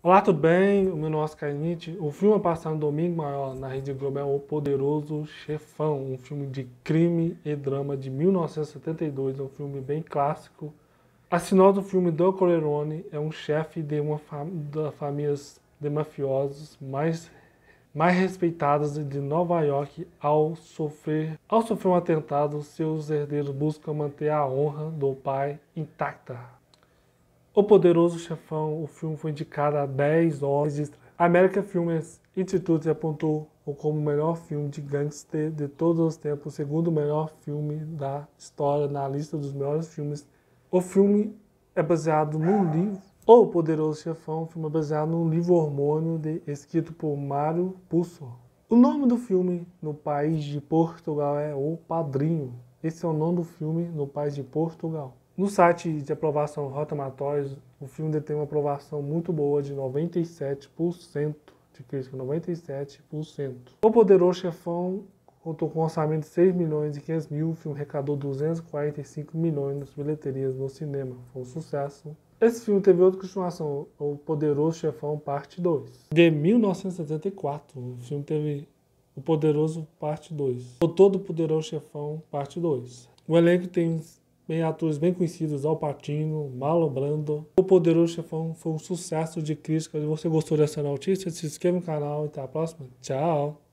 Olá, tudo bem? O meu nome é Oscar Nietzsche. O filme a passar no domingo maior na Rede Globo é O Poderoso Chefão, um filme de crime e drama de 1972, um filme bem clássico. A sinopse do filme: Don Corleone é um chefe de uma das famílias de mafiosos mais respeitadas de Nova York. Ao sofrer um atentado, seus herdeiros buscam manter a honra do pai intacta. O Poderoso Chefão, o filme foi indicado a 10 Oscars. A American Film Institute apontou como o melhor filme de gangster de todos os tempos, o segundo melhor filme da história na lista dos melhores filmes. O filme é baseado num livro. O Poderoso Chefão, o filme é baseado num livro Hormônio, escrito por Mário Puzo. O nome do filme no país de Portugal é O Padrinho. Esse é o nome do filme no país de Portugal. No site de aprovação Rotten Tomatoes, o filme detém uma aprovação muito boa de 97% de crítica, 97%. O Poderoso Chefão contou com um orçamento de 6 milhões e 500 mil, o filme arrecadou 245 milhões nas bilheterias no cinema, foi um sucesso. Esse filme teve outra continuação, O Poderoso Chefão Parte 2, de 1974. O filme teve O Poderoso Parte 2, O Todo Poderoso Chefão Parte 2. O elenco tem atores bem conhecidos: Al Pacino, Marlon Brando. O Poderoso Chefão foi um sucesso de crítica. Se você gostou dessa notícia, se inscreva no canal e até a próxima. Tchau!